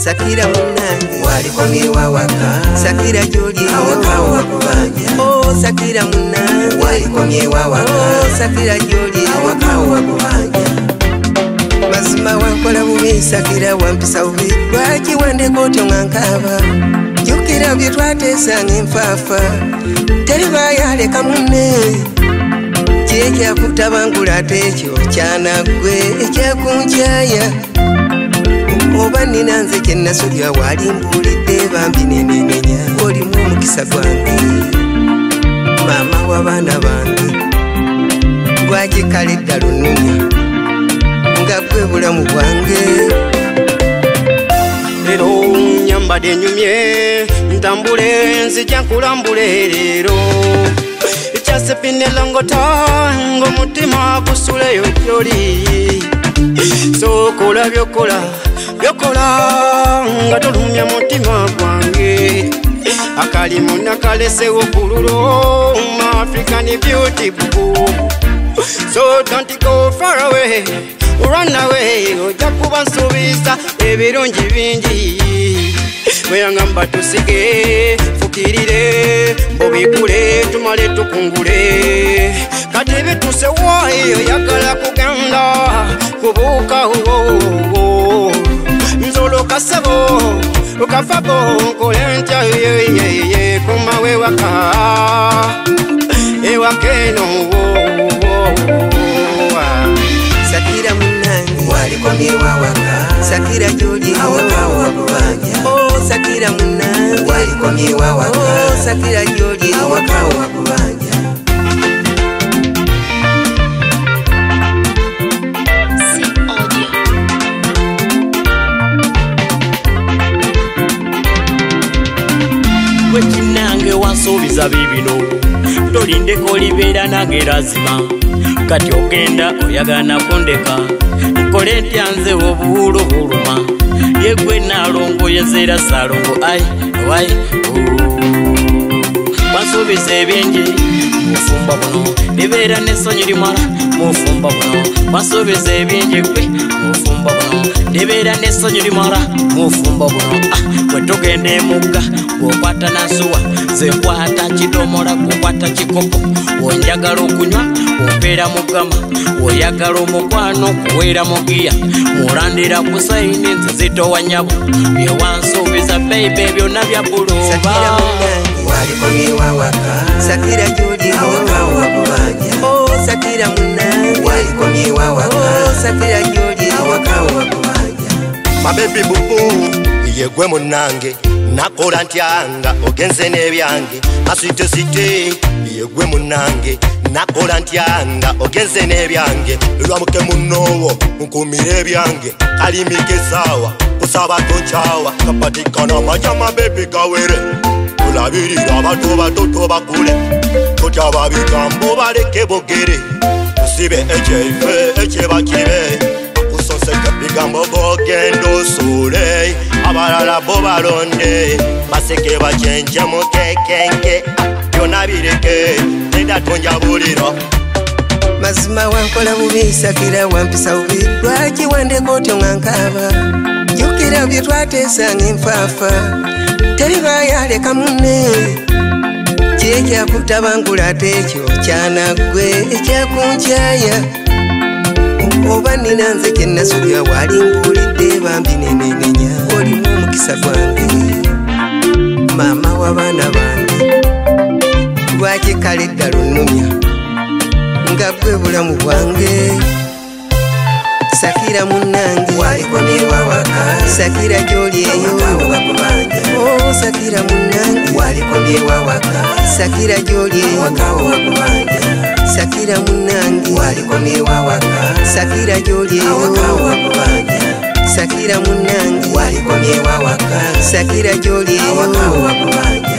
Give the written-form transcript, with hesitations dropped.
Sakira munange walikomye wawaka Sakira joli awakawo wakubanja Oh Sakira munange walikomye wawaka Oh Sakira joli awakawo wakubanja Mazima wakola bubi Sakira wampisa bubi Lwaki wandeka otyo nga nkaba Jukira bye twatesanga enfafa teri bayaleka munne kyekyakutabangula ate ekyo kyanagwe ekyakunjaya oba nina nze kyennasobya wali mbuulidde bambi nenenenya olimu omukisa gwange maama w'abaana bange lwaki kale ddala onnunya nga gwe bulamu bwange lero nyambadde nyumye ntambule nzija nkulambule lero ekyasepine longota ng'omutima gusuleyo gyoli sokola byokola nga tolumya mutima gwange akalimu nakalesewo kululo African beauty boo. So don't go far away, run away ojja kuba nsuubiza ebirungi bingi weyangamba tusige fukirire mbobikule tumale tukungule kati bitusewa eyo yagala kugenda kubuuka nzolo kasabo ukafabo nkole ntya kumawe waka ewakeno Sakira munange walikomye wawaka Sakira joli awakawo wakubanja Oh Sakira munange walikomye wawaka Oh Sakira joli awakawo wakubanja wekinange wansuubiza bibino tolindeko libeera nange lazima kati ogenda oyagala kundeka nkole ntya nze obuwulu buluma yegwe nalongo yezeera salongo ai wansuubiza ebingi mufumba buno libeera n'essonyi limala mufumba buno wansuubiza ebingi gwe mufumba buno libeera n'essonyi limala mufumba buno bwetugenda emugga bw'okwata nansuwa ze nkwata kidomola bw'okwata kikopo bw'onjagala okunywa ompeera mugama oyagala omukwano kuweera mugiya mulandira ku sayini nze zitowa nyabo byewansuubiza beibe byonna bya buluba walikomye wawaka Sakira joli awakawo wakubanja Oh Sakira munange walikomye wawaka Oh Sakira joli awakawo wakubanja mabebi bubu yegwe munange nakola ntyanga ogenze n'ebyange masitesite yegwe munange nakola ntyanga ogenze n'ebyange lwamuke munowo nkumire ebyange kalimike sawa kusaba tochawa kapatikana maja mabebi kawere tulabirira abantu batoto bakule totyaba bigambo baleke bogere tusibe ekyefe ekyebakibe kusonseka bigambo bogenda osule abalala bo balonde baseke bacenje mukekenge byonna bireke nenda tonjabulira mazima wankola bubi Sakira wampisa bubi lwaki wandeka otyo nga nkaba jukira bye twatesanga enfafa teri bayaleka munne kyekyakutabangula ate ekyo kyanagwe ekyakunjaya oba nina nze kyennasobya wali mbuulidde bambi nenenenya olimu omukisa gwange maama w'abaana bange lwaki kale ddala onnumya nga gwe bulamu bwange Sakira munange walikomye wawaka Sakira joli eyo awakawo wakubanja Oh Sakira munange walikomye wawaka Sakira joli awakawo wakubanja Sakira munange walikomye wawaka Sakira joli awakawo wakubanja Sakira munange walikomye wawaka Sakira joli awakawo wakubanja